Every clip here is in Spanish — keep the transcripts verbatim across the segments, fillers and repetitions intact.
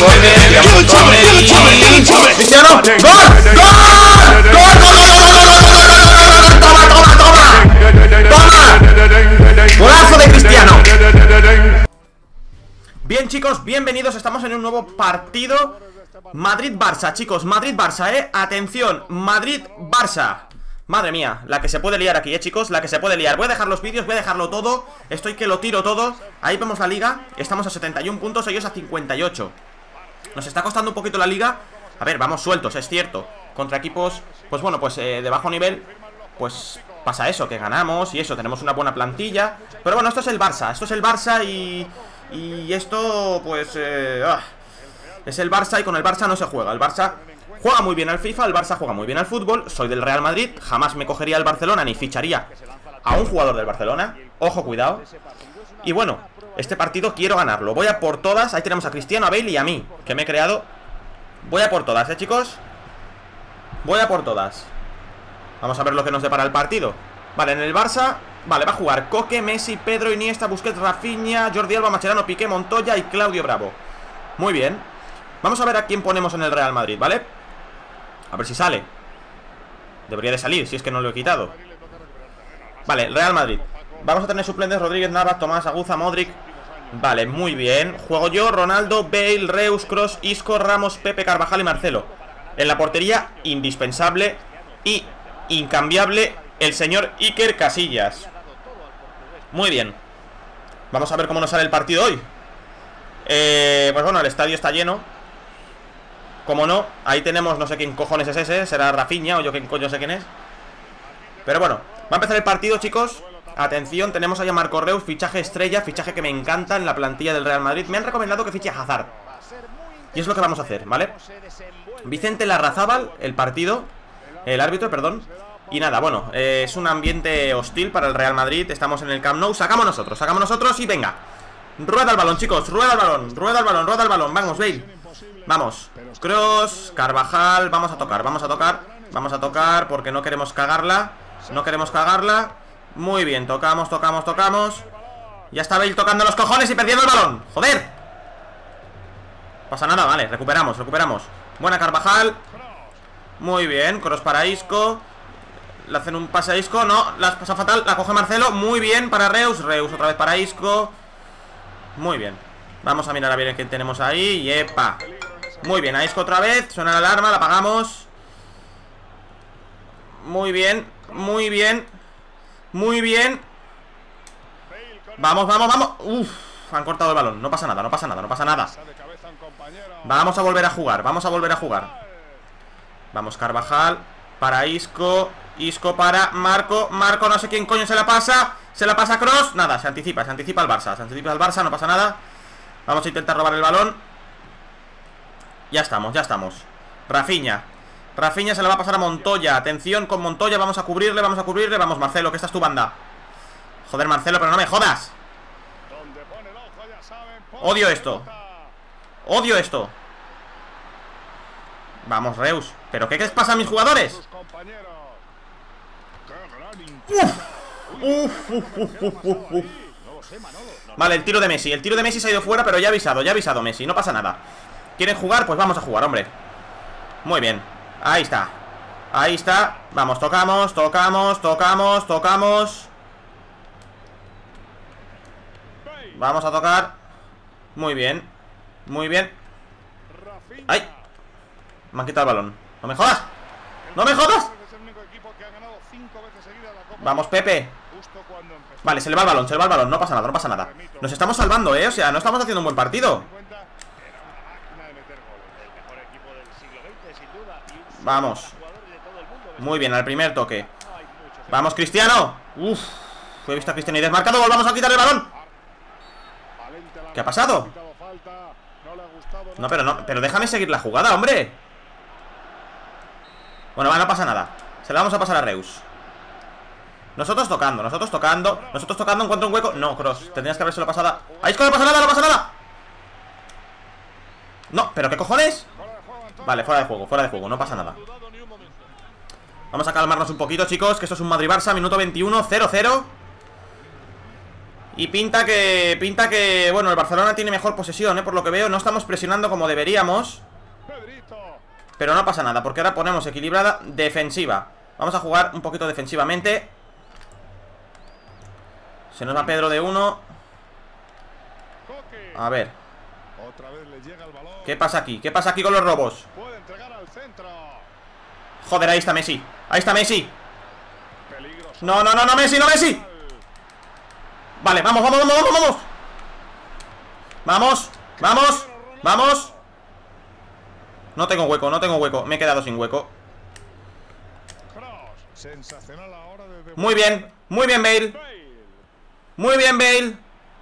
come, Ramos come y... ¡Cristiano! ¡Gol! ¡Gol! ¡Gol! ¡Gol! ¡Toma, toma, toma! ¡Toma! ¡Golazo de Cristiano! Bien, chicos, bienvenidos. Estamos en un nuevo partido Madrid-Barça, chicos, Madrid-Barça, eh atención, Madrid-Barça. Madre mía, la que se puede liar aquí, eh, chicos, la que se puede liar. Voy a dejar los vídeos, voy a dejarlo todo. Estoy que lo tiro todo. Ahí vemos la liga, estamos a setenta y un puntos, ellos a cincuenta y ocho. Nos está costando un poquito la liga. A ver, vamos sueltos, es cierto. Contra equipos, pues bueno, pues eh, de bajo nivel. Pues pasa eso, que ganamos y eso, tenemos una buena plantilla. Pero bueno, esto es el Barça, esto es el Barça y... Y esto, pues... Eh, ah, es el Barça y con el Barça no se juega. El Barça juega muy bien al FIFA, el Barça juega muy bien al fútbol. Soy del Real Madrid, jamás me cogería el Barcelona ni ficharía a un jugador del Barcelona. Ojo, cuidado. Y bueno, este partido quiero ganarlo. Voy a por todas, ahí tenemos a Cristiano, a Bale y a mí, que me he creado. Voy a por todas, eh, chicos. Voy a por todas. Vamos a ver lo que nos depara el partido. Vale, en el Barça, vale, va a jugar Coque, Messi, Pedro, Iniesta, Busquets, Rafinha, Jordi Alba, Mascherano, Piqué, Montoya y Claudio Bravo. Muy bien. Vamos a ver a quién ponemos en el Real Madrid, ¿vale? A ver si sale. Debería de salir, si es que no lo he quitado. Vale, Real Madrid. Vamos a tener suplentes Rodríguez, Navas, Tomás, Aguza, Modric. Vale, muy bien. Juego yo, Ronaldo, Bale, Reus, Kroos, Isco, Ramos, Pepe, Carvajal y Marcelo. En la portería, indispensable y incambiable, el señor Iker Casillas. Muy bien. Vamos a ver cómo nos sale el partido hoy. eh, Pues bueno, el estadio está lleno. Como no, ahí tenemos, no sé quién cojones es ese. Será Rafinha o yo quién coño sé quién es. Pero bueno, va a empezar el partido, chicos. Atención, tenemos ahí a Marco Reus, fichaje estrella, fichaje que me encanta en la plantilla del Real Madrid. Me han recomendado que fiche a Hazard y es lo que vamos a hacer, ¿vale? Vicente Larrazábal, el partido, el árbitro, perdón. Y nada, bueno, eh, es un ambiente hostil para el Real Madrid. Estamos en el Camp Nou, sacamos nosotros, sacamos nosotros y venga. Rueda el balón, chicos, rueda el balón, rueda el balón, rueda el balón, vamos, Bale. Vamos, Kroos, Carvajal, vamos a tocar, vamos a tocar. Vamos a tocar porque no queremos cagarla. No queremos cagarla. Muy bien, tocamos, tocamos, tocamos. Ya está Bale tocando los cojones y perdiendo el balón, joder. Pasa nada, vale, recuperamos, recuperamos. Buena Carvajal. Muy bien, Kroos para Isco. Le hacen un pase a Isco, no, la pasa fatal, la coge Marcelo, muy bien para Reus, Reus otra vez para Isco. Muy bien, vamos a mirar a ver qué tenemos ahí, y epa. Muy bien, a Isco otra vez, suena la alarma, la apagamos. Muy bien, muy bien. Muy bien. Vamos, vamos, vamos. Uf, han cortado el balón, no pasa nada, no pasa nada, no pasa nada. Vamos a volver a jugar, vamos a volver a jugar. Vamos, Carvajal para Isco. Isco para Marco, Marco no sé quién coño se la pasa. Se la pasa a Kroos, nada, se anticipa, se anticipa al Barça. Se anticipa al Barça, no pasa nada. Vamos a intentar robar el balón. Ya estamos, ya estamos. Rafinha, Rafinha se la va a pasar a Montoya. Atención con Montoya, vamos a cubrirle, vamos a cubrirle. Vamos, Marcelo, que esta es tu banda. Joder, Marcelo, pero no me jodas. Odio esto. Odio esto. Vamos, Reus. ¿Pero qué les pasa a mis jugadores? Uf. Uf, uf, uf, uf, uf, uf. Vale, el tiro de Messi. El tiro de Messi se ha ido fuera, pero ya ha avisado, ya ha avisado Messi, no pasa nada. ¿Quieren jugar? Pues vamos a jugar, hombre. Muy bien, ahí está. Ahí está, vamos, tocamos, tocamos, tocamos, tocamos. Vamos a tocar. Muy bien, muy bien. ¡Ay! Me han quitado el balón. ¡No me jodas! ¡No me jodas! Vamos, Pepe. Vale, se le va el balón, se le va el balón. No pasa nada, no pasa nada. Nos estamos salvando, eh, o sea, no estamos haciendo un buen partido. Vamos. Muy bien, al primer toque. Vamos, Cristiano. Uf, he visto a Cristiano y desmarcado. Volvamos a quitar el balón. ¿Qué ha pasado? No, pero no, pero déjame seguir la jugada, hombre. Bueno, va, no pasa nada. Se la vamos a pasar a Reus. Nosotros tocando, nosotros tocando. Nosotros tocando, encuentro un hueco. No, Kroos, tendrías que habérselo pasado a... ¡Ahí es que no pasa nada, no pasa nada! No, pero ¿qué cojones? Vale, fuera de juego, fuera de juego, no pasa nada. Vamos a calmarnos un poquito, chicos, que esto es un Madrid-Barça, minuto veintiuno, cero cero. Y pinta que, pinta que, bueno, el Barcelona tiene mejor posesión, ¿eh? Por lo que veo, no estamos presionando como deberíamos. Pero no pasa nada, porque ahora ponemos equilibrada defensiva. Vamos a jugar un poquito defensivamente. Se nos va Pedro de uno. A ver. ¿Qué pasa aquí? ¿Qué pasa aquí con los robos? Joder, ahí está Messi. Ahí está Messi. No, no, no, no, Messi, no, Messi. Vale, vamos, vamos, vamos, vamos, vamos. Vamos, vamos, vamos. No tengo hueco, no tengo hueco. Me he quedado sin hueco. Muy bien, muy bien, Bale. Muy bien, Bale.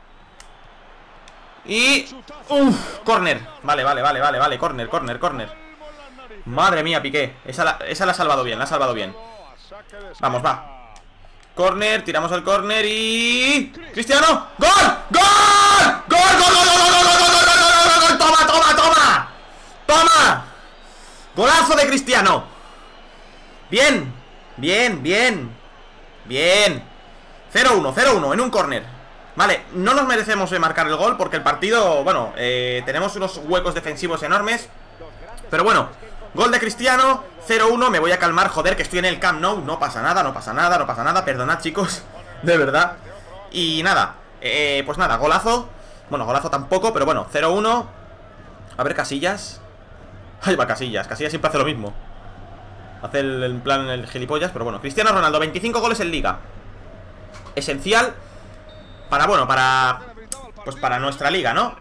Y... Uff, corner. Vale, vale, vale, vale, vale, corner, corner, corner. Madre mía, Piqué. Esa la, esa la ha salvado bien, la ha salvado bien. Vamos, va. Corner, tiramos el corner y... ¡Cristiano! ¡Gol! ¡Gol! ¡Gol, gol, gol, gol, gol, gol, gol, gol, gol, gol! ¡Toma, toma, toma! ¡Toma! ¡Golazo de Cristiano! Bien, bien, bien. Bien. cero uno, cero uno en un corner. Vale, no nos merecemos marcar el gol porque el partido, bueno, eh, tenemos unos huecos defensivos enormes. Pero bueno, gol de Cristiano, cero uno, me voy a calmar, joder, que estoy en el Camp Nou. No pasa nada, no pasa nada, no pasa nada. Perdonad, chicos, de verdad. Y nada, eh, pues nada, golazo. Bueno, golazo tampoco, pero bueno, cero uno. A ver, Casillas. Ahí va Casillas, Casillas siempre hace lo mismo. Hace el, el plan el gilipollas, pero bueno. Cristiano Ronaldo, veinticinco goles en Liga. Esencial para, bueno, para... pues para nuestra liga, ¿no?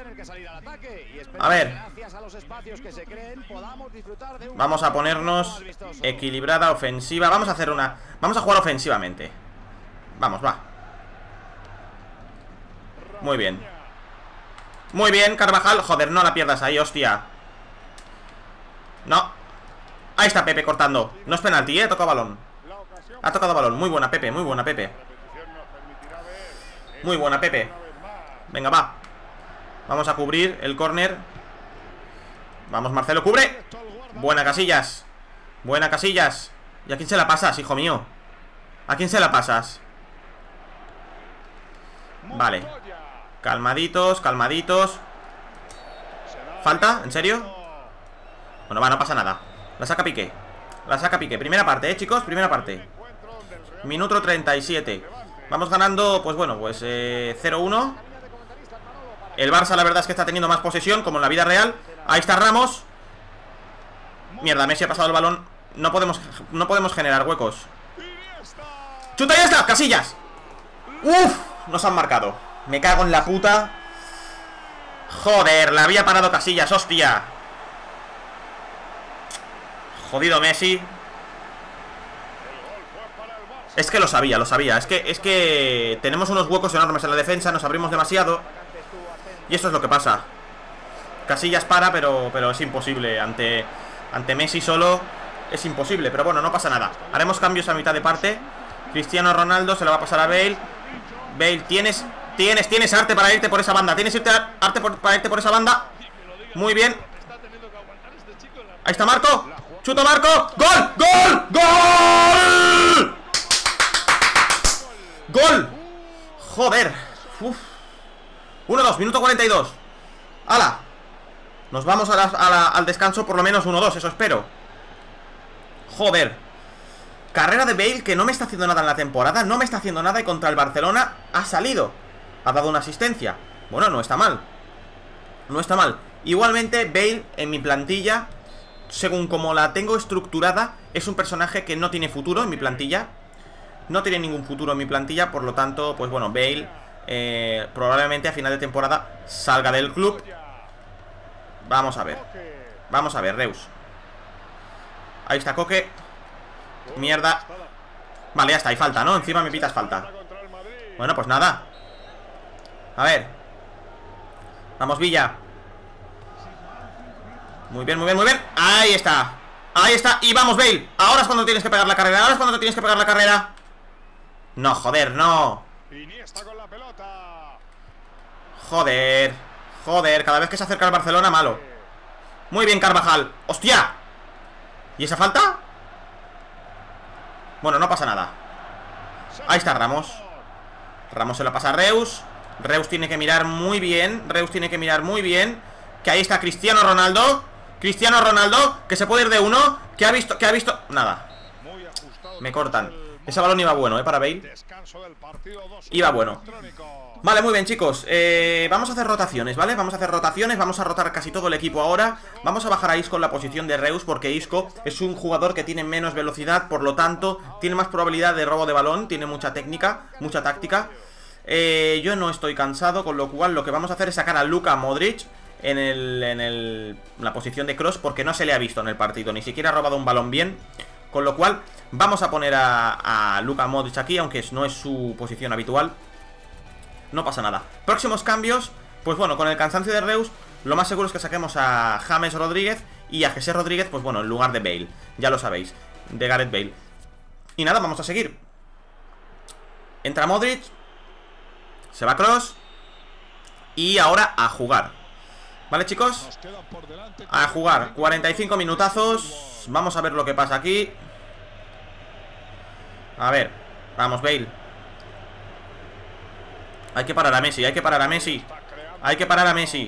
A ver. Vamos a ponernos equilibrada, ofensiva. Vamos a hacer una... Vamos a jugar ofensivamente. Vamos, va. Muy bien. Muy bien, Carvajal. Joder, no la pierdas ahí, hostia. No. Ahí está Pepe cortando. No es penalti, ¿eh? Ha tocado balón. Ha tocado balón. Muy buena, Pepe. Muy buena, Pepe. Muy buena, Pepe. Venga, va. Vamos a cubrir el córner. Vamos, Marcelo, cubre. Buena, Casillas. Buena, Casillas. ¿Y a quién se la pasas, hijo mío? ¿A quién se la pasas? Vale. Calmaditos, calmaditos. ¿Falta? ¿En serio? Bueno, va, no pasa nada. La saca Piqué. La saca Piqué. Primera parte, eh, chicos. Primera parte. Minuto treinta y siete. Vamos ganando, pues bueno, pues eh, cero uno. El Barça la verdad es que está teniendo más posesión, como en la vida real. Ahí está Ramos. Mierda, Messi ha pasado el balón. No podemos, no podemos generar huecos. ¡Chuta, ya está! ¡Casillas! ¡Uf! Nos han marcado. Me cago en la puta. Joder, la había parado Casillas, hostia. Jodido Messi. Es que lo sabía, lo sabía. Es que, es que tenemos unos huecos enormes en la defensa. Nos abrimos demasiado. Y esto es lo que pasa. Casillas para, pero, pero es imposible. Ante, ante Messi solo es imposible, pero bueno, no pasa nada. Haremos cambios a mitad de parte. Cristiano Ronaldo se lo va a pasar a Bale. Bale, tienes, tienes, tienes arte para irte por esa banda. Tienes irte a, arte por, para irte por esa banda. Muy bien. Ahí está Marco. Chuto Marco. ¡Gol! ¡Gol! ¡Gol! ¡Gol! Joder. Uf. uno dos, minuto cuarenta y dos. ¡Hala! Nos vamos a la, a la, al descanso por lo menos uno dos, eso espero. Joder. Carrera de Bale que no me está haciendo nada en la temporada. No me está haciendo nada y contra el Barcelona ha salido. Ha dado una asistencia. Bueno, no está mal. No está mal. Igualmente Bale en mi plantilla, según como la tengo estructurada, es un personaje que no tiene futuro en mi plantilla. No tiene ningún futuro en mi plantilla. Por lo tanto, pues bueno, Bale eh, probablemente a final de temporada salga del club. Vamos a ver. Vamos a ver, Reus. Ahí está Coque. Mierda. Vale, ya está, hay falta, ¿no? Encima me pitas falta. Bueno, pues nada. A ver. Vamos, Villa. Muy bien, muy bien, muy bien. Ahí está. Ahí está, y vamos, Bale. Ahora es cuando tienes que pegar la carrera. Ahora es cuando te tienes que pegar la carrera. No, joder, no. Joder. Joder, cada vez que se acerca el Barcelona, malo. Muy bien, Carvajal. ¡Hostia! ¿Y esa falta? Bueno, no pasa nada. Ahí está Ramos. Ramos se la pasa a Reus. Reus tiene que mirar muy bien. Reus tiene que mirar muy bien. Que ahí está Cristiano Ronaldo. Cristiano Ronaldo, que se puede ir de uno. Que ha visto, que ha visto, nada. Me cortan. Ese balón iba bueno, eh, para Bale. Iba bueno. Vale, muy bien, chicos, eh, vamos a hacer rotaciones, ¿vale? Vamos a hacer rotaciones, vamos a rotar casi todo el equipo ahora. Vamos a bajar a Isco en la posición de Reus, porque Isco es un jugador que tiene menos velocidad, por lo tanto, tiene más probabilidad de robo de balón. Tiene mucha técnica, mucha táctica. eh, Yo no estoy cansado, con lo cual lo que vamos a hacer es sacar a Luka Modric En, el, en, el, en la posición de Kroos, porque no se le ha visto en el partido, ni siquiera ha robado un balón bien. Con lo cual vamos a poner a, a Luka Modric aquí, aunque no es su posición habitual. No pasa nada. Próximos cambios, pues bueno, con el cansancio de Reus, lo más seguro es que saquemos a James Rodríguez y a Jesse Rodríguez, pues bueno, en lugar de Bale. Ya lo sabéis, de Gareth Bale. Y nada, vamos a seguir. Entra Modric, se va Kroos, y ahora a jugar. ¿Vale, chicos? A jugar, cuarenta y cinco minutazos. Vamos a ver lo que pasa aquí. A ver, vamos, Bale. Hay que parar a Messi, hay que parar a Messi. Hay que parar a Messi.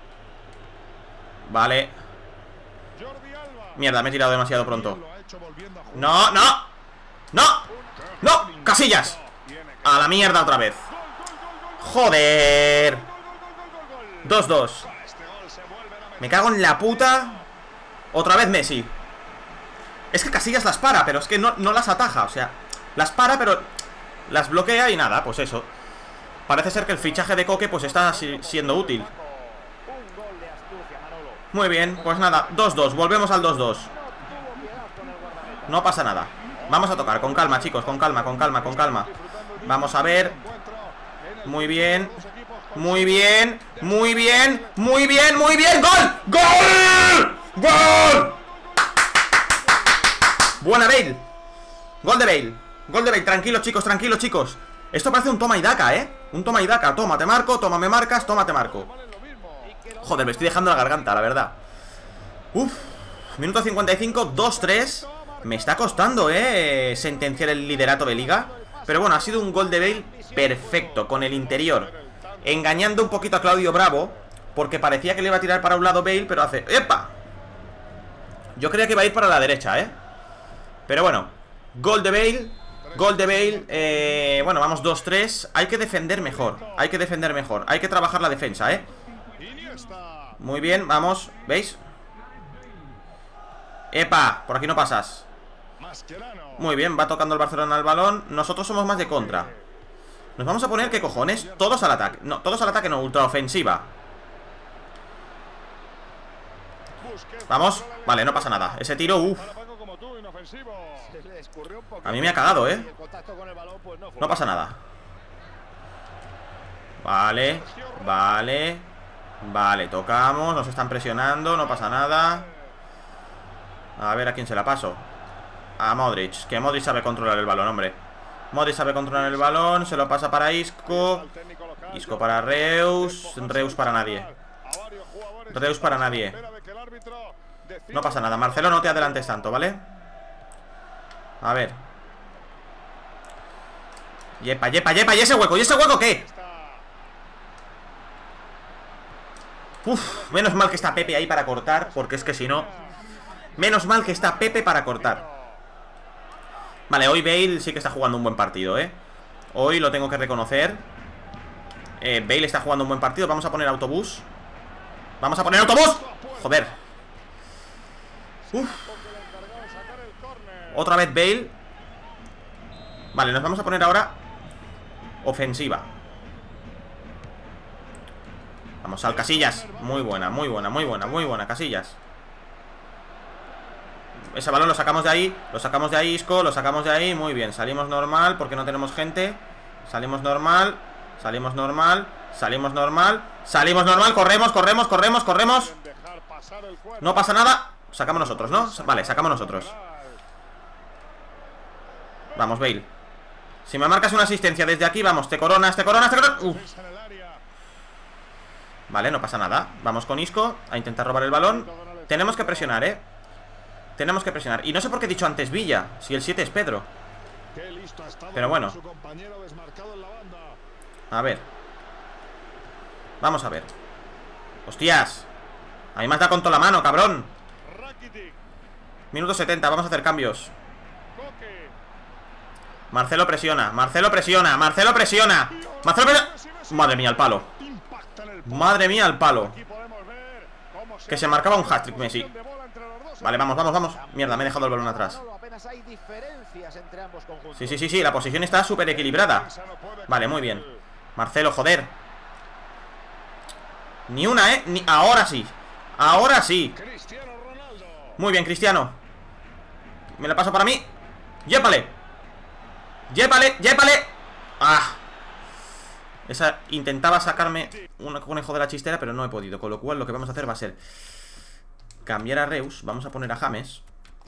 Vale. Mierda, me he tirado demasiado pronto. No, no. No, no, Casillas. A la mierda otra vez. Joder. dos dos. Me cago en la puta. Otra vez Messi. Es que Casillas las para, pero es que no, no las ataja. O sea, las para, pero las bloquea y nada, pues eso. Parece ser que el fichaje de Koke pues está si, siendo útil. Muy bien, pues nada, dos dos, volvemos al dos dos. No pasa nada. Vamos a tocar, con calma, chicos, con calma, con calma, con calma. Vamos a ver. Muy bien. Muy bien, muy bien, muy bien, muy bien. ¡Gol! ¡Gol! ¡Gol! Buena Bale. Gol de Bale. Gol de Bale, tranquilos, chicos, tranquilos, chicos. Esto parece un toma y daca, ¿eh? Un toma y daca, toma, te marco, toma, me marcas, toma, te marco. Joder, me estoy dejando la garganta, la verdad. Uf, minuto cincuenta y cinco, dos tres. Me está costando, ¿eh? Sentenciar el liderato de liga. Pero bueno, ha sido un gol de Bale perfecto, con el interior, engañando un poquito a Claudio Bravo, porque parecía que le iba a tirar para un lado Bale, pero hace... ¡Epa! Yo creía que iba a ir para la derecha, ¿eh? Pero bueno, gol de Bale. Gol de Bale, eh, bueno, vamos dos tres. Hay que defender mejor, hay que defender mejor. Hay que trabajar la defensa, ¿eh? Muy bien, vamos, ¿veis? ¡Epa! Por aquí no pasas. Muy bien, va tocando el Barcelona al balón. Nosotros somos más de contra. Nos vamos a poner, ¿qué cojones? Todos al ataque, no, todos al ataque no, ultraofensiva. Vamos, vale, no pasa nada. Ese tiro, uff. A mí me ha cagado, ¿eh? No pasa nada. Vale, vale. Vale, tocamos, nos están presionando, no pasa nada. A ver a quién se la paso. A Modric, que Modric sabe controlar el balón, hombre. Modric sabe controlar el balón, se lo pasa para Isco. Isco para Reus. Reus para nadie. Reus para nadie. No pasa nada, Marcelo, no te adelantes tanto, ¿vale? A ver. Yepa, yepa, yepa, ¿y ese hueco? ¿Y ese hueco qué? Uf, menos mal que está Pepe ahí para cortar, porque es que si no... Menos mal que está Pepe para cortar. Vale, hoy Bale sí que está jugando un buen partido, ¿eh? Hoy lo tengo que reconocer. eh, Bale está jugando un buen partido. Vamos a poner autobús. Vamos a poner autobús. Joder. Uf. Otra vez Bale. Vale, nos vamos a poner ahora ofensiva. Vamos al Casillas. Muy buena, muy buena, muy buena, muy buena, Casillas. Ese balón lo sacamos de ahí. Lo sacamos de ahí, Isco, lo sacamos de ahí. Muy bien, salimos normal porque no tenemos gente. Salimos normal. Salimos normal. Salimos normal. Salimos normal, corremos, corremos, corremos, corremos. No pasa nada. Sacamos nosotros, ¿no? Vale, sacamos nosotros. Vamos, Bale. Si me marcas una asistencia desde aquí, vamos, te coronas, te coronas, te coronas. Uf. Vale, no pasa nada. Vamos con Isco a intentar robar el balón. Tenemos que presionar, ¿eh? Tenemos que presionar. Y no sé por qué he dicho antes Villa, si el siete es Pedro. Pero bueno. A ver. Vamos a ver. ¡Hostias! A mí me has dado con toda la mano, cabrón. Minuto setenta, vamos a hacer cambios. Marcelo presiona, Marcelo presiona, Marcelo presiona Marcelo presiona. Madre mía, al palo. Madre mía, al palo. Que se marcaba un hat-trick Messi. Vale, vamos, vamos, vamos. Mierda, me he dejado el balón atrás. Sí, sí, sí, sí, la posición está súper equilibrada. Vale, muy bien. Marcelo, joder. Ni una, ¿eh? Ni... Ahora sí. Ahora sí. Muy bien, Cristiano. Me la paso para mí. ¡Yépale! ¡Yépale! ¡Yépale! ¡Ah! Esa intentaba sacarme un conejo de la chistera, pero no he podido. Con lo cual lo que vamos a hacer va a ser cambiar a Reus. Vamos a poner a James.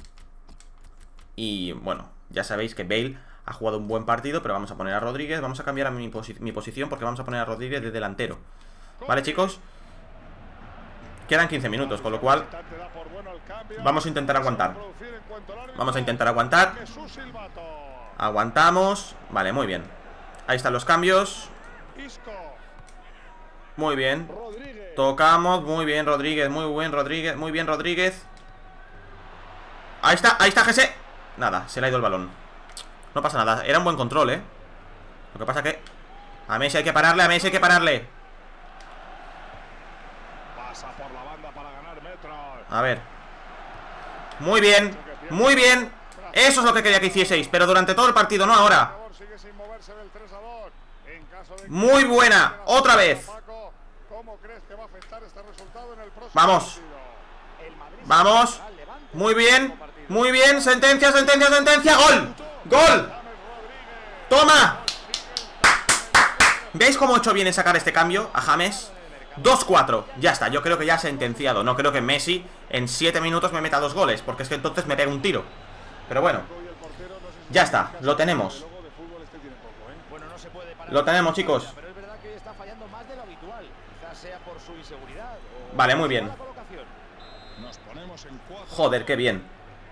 Y bueno, ya sabéis que Bale ha jugado un buen partido, pero vamos a poner a Rodríguez. Vamos a cambiar a mi, posi mi posición porque vamos a poner a Rodríguez de delantero. ¿Vale, chicos? Quedan quince minutos, con lo cual vamos a intentar aguantar. Vamos a intentar aguantar. Aguantamos. Vale, muy bien. Ahí están los cambios. Muy bien. Tocamos, muy bien Rodríguez. Muy buen Rodríguez, muy bien Rodríguez. Ahí está, ahí está G S. Nada, se le ha ido el balón. No pasa nada, era un buen control, eh. Lo que pasa que a Messi hay que pararle, a Messi hay que pararle. A ver. Muy bien, muy bien. Eso es lo que quería que hicieseis, pero durante todo el partido, no ahora. Muy buena, otra vez. Vamos. Vamos. Muy bien, muy bien. Sentencia, sentencia, sentencia. ¡Gol! ¡Gol! ¡Toma! ¿Veis cómo he hecho bien en sacar este cambio a James? dos cuatro, ya está, yo creo que ya ha sentenciado. No creo que Messi en siete minutos me meta dos goles, porque es que entonces me pega un tiro. Pero bueno, ya está, lo tenemos. Lo tenemos, chicos. Vale, muy bien. Joder, qué bien.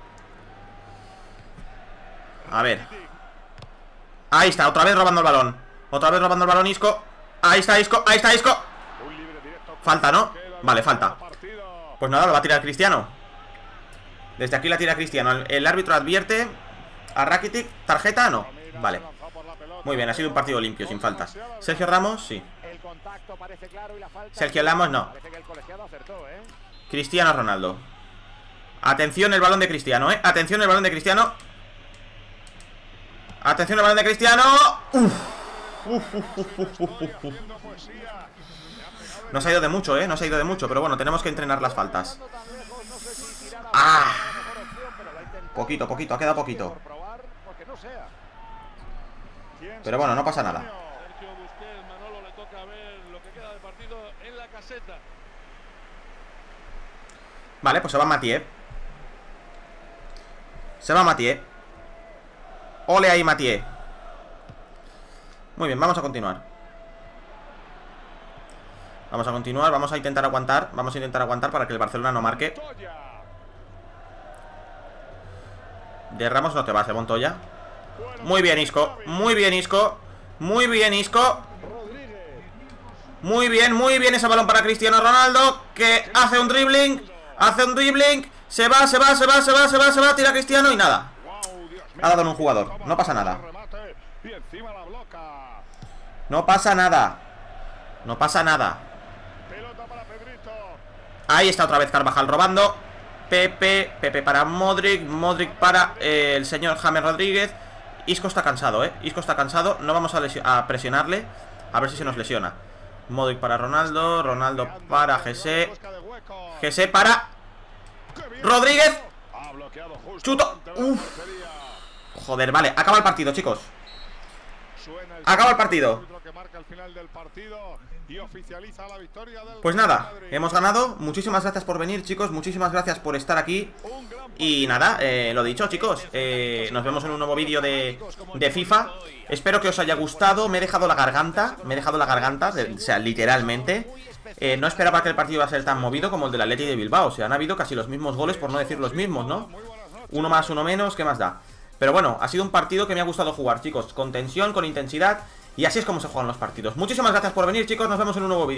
A ver. Ahí está, otra vez robando el balón. Otra vez robando el balón, Isco. Ahí está Isco, ahí está Isco. Falta, ¿no? Vale, falta. Pues nada, lo va a tirar Cristiano. Desde aquí la tira Cristiano. El, el árbitro advierte a Rakitic. ¿Tarjeta? No. Vale. Muy bien, ha sido un partido limpio, sin faltas. Sergio Ramos, sí. Sergio Ramos, no. Cristiano Ronaldo. Atención el balón de Cristiano, ¿eh? Atención el balón de Cristiano. Atención el balón de Cristiano. Uf. Uf, uf, uf, uf, uf, uf. No se ha ido de mucho, ¿eh? No se ha ido de mucho, pero bueno, tenemos que entrenar las faltas. ¡Ah! Poquito, poquito, ha quedado poquito. Pero bueno, no pasa nada. Vale, pues se va Mathieu. Se va Mathieu. Ole ahí, Mathieu. Muy bien, vamos a continuar. Vamos a continuar, vamos a intentar aguantar. Vamos a intentar aguantar para que el Barcelona no marque. De Ramos no te vas, de Montoya. Muy bien, Isco. Muy bien, Isco. Muy bien, Isco. Muy bien, muy bien ese balón para Cristiano Ronaldo, que hace un dribbling. Hace un dribbling. Se va, se va, se va, se va, se va, se va. Tira Cristiano y nada. Ha dado en un jugador. No pasa nada. No pasa nada. No pasa nada. Ahí está otra vez Carvajal robando. Pepe, Pepe para Modric. Modric para eh, el señor James Rodríguez. Isco está cansado, eh Isco está cansado, no vamos a, a presionarle. A ver si se nos lesiona. Modric para Ronaldo. Ronaldo para G S. G S para Rodríguez. Chuto. Uf. Joder, vale, acaba el partido, chicos. Acaba el partido. Pues nada, hemos ganado. Muchísimas gracias por venir, chicos. Muchísimas gracias por estar aquí. Y nada, eh, lo dicho, chicos, eh, nos vemos en un nuevo vídeo de, de FIFA. Espero que os haya gustado. Me he dejado la garganta. Me he dejado la garganta, de, o sea, literalmente. eh, No esperaba que el partido iba a ser tan movido como el del Atleti de Bilbao. O sea, han habido casi los mismos goles, por no decir los mismos, ¿no? Uno más, uno menos, ¿qué más da? Pero bueno, ha sido un partido que me ha gustado jugar, chicos. Con tensión, con intensidad. Y así es como se juegan los partidos. Muchísimas gracias por venir, chicos, nos vemos en un nuevo vídeo.